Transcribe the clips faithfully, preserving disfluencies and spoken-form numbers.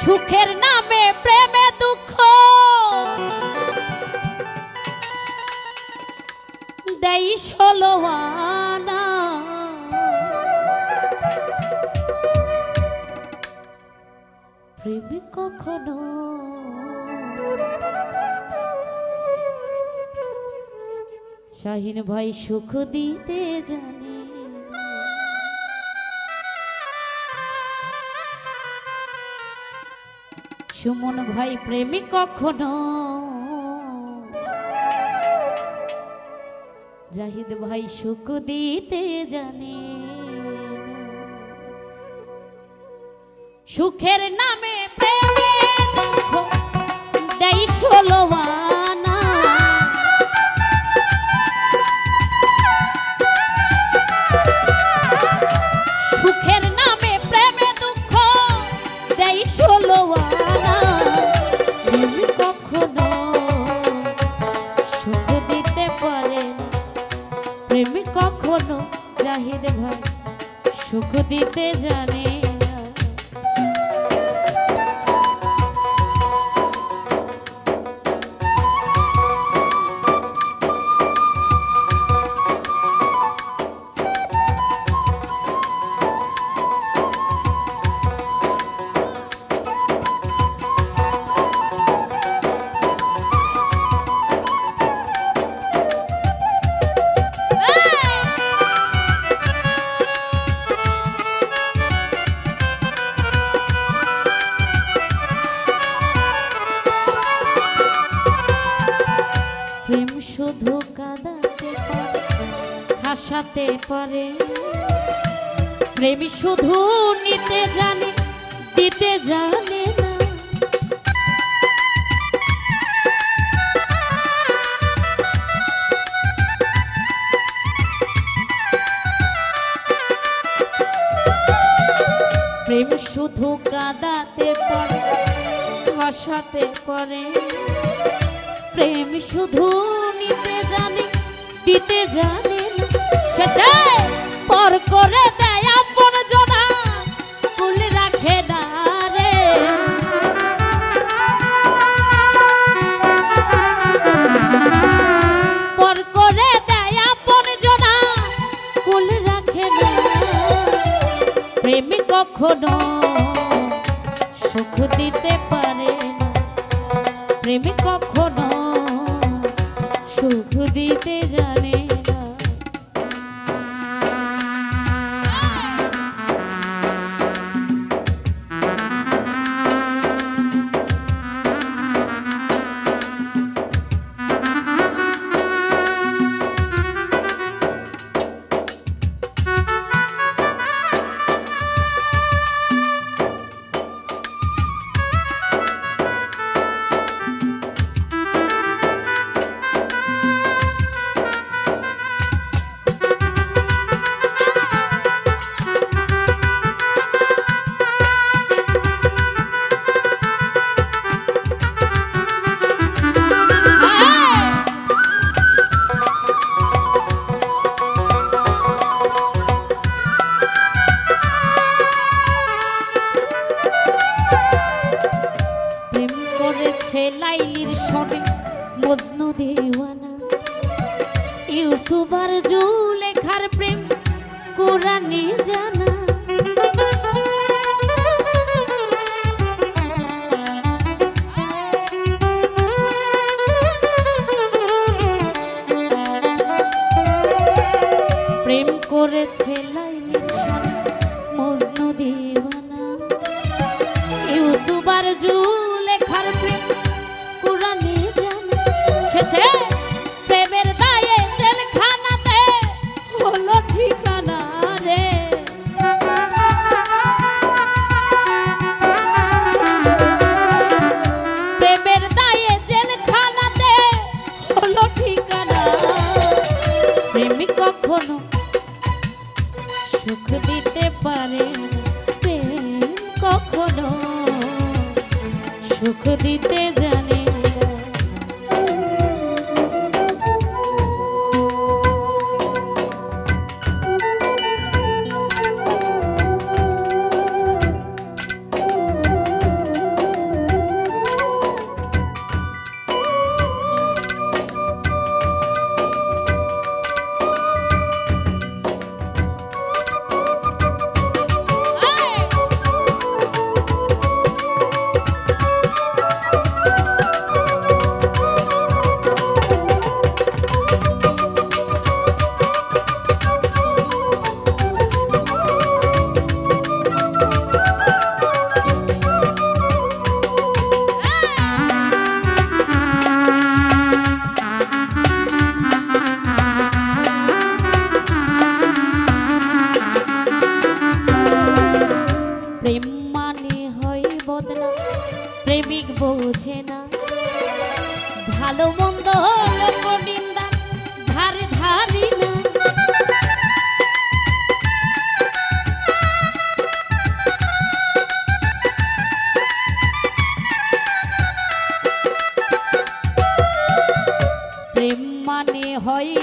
সুখের নামে প্রেমে দুঃখ দেই ষোলো আনা। প্রেমিক কখনো শাহিন ভাই সুখ দিতে জানে। সুমন ভাই প্রেমিক কখনো জাহিদ ভাই সুখ দিতে জানে। সুখের নামে প্রেমে দুঃখ দেই ষোলো আনা। সুখের নামে প্রেমে দুঃখ দেই ষোলো আনা। প্রেমিক কখনো সুখ দিতে পারে না। প্রেমিক কখনো জাহিদ ভাই সুখ দিতে জানে। প্রেম শুধু কাঁদাতে পারে হাসাতে পারে। প্রেম শুধু নিতে জানে দিতে জানে না। প্রেম শুধু কাঁদাতে পারে হাসাতে পারে। প্রেম শুধু নিতে জানে দিতে জানে না। শেষে পর করে দেয় আপন জনা কুল রাখে না রে। পর করে দেয় আপন জনা কুল রাখে না। প্রেমিক কখনো সুখ দিতে পারে না। প্রেমিক কখনো সুখ দিতে জানে না। লাইলির শোনে মজনু দিওয়ানা। ইউসুফ আর জুলেখার প্রেম কোরআনে জানা। প্রেম করেছে লাইলির শোনে মজনু দিওয়ানা। ইউসুফ আর জুলেখার প্রেম কোরআনে জানা। শেষে প্রেমের দায়ে জেলখানাতে হলো ঠিকানা রে। প্রেমের দায়ে জেলখানাতে হলো ঠিকানা। প্রেমিক কখনো সুখ দিতে পারে না। প্রেম কখনো সুখ দিতে জানে না।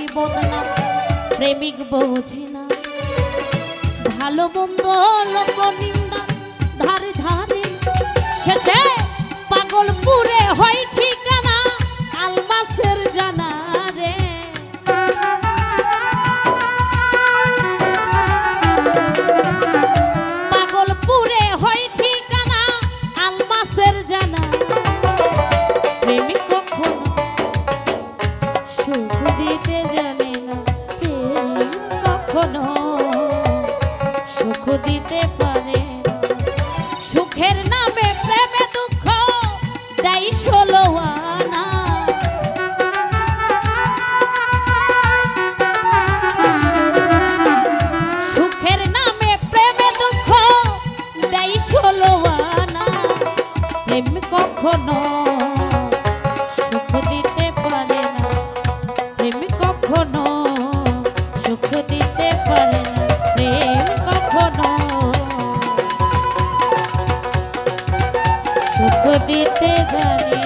বদনাম প্রেমিক বোঝে না ভালো মন্দ লোক নিন্দা ধারে ধারে শেষে পাগলপুরে হয় ঠিকানা আলমাসের জানা রে পাগলপুরে হয় ঠিকানা আলমাসের জানা প্রেমিক কখনো সুখ দিতে জানে না প্রেম কখনো সুখ দিতে পারে না সুখের নামে প্রেমে দুঃখ দেয় ষোলো আনা সুখের নামে প্রেমে দুঃখ দেয় ষোলো আনা প্রেম কখনো সুখ দিতে পারে না প্রেম কখনো সুখ দিতে পারে না প্রেম কখনো সুখ দিতে জানে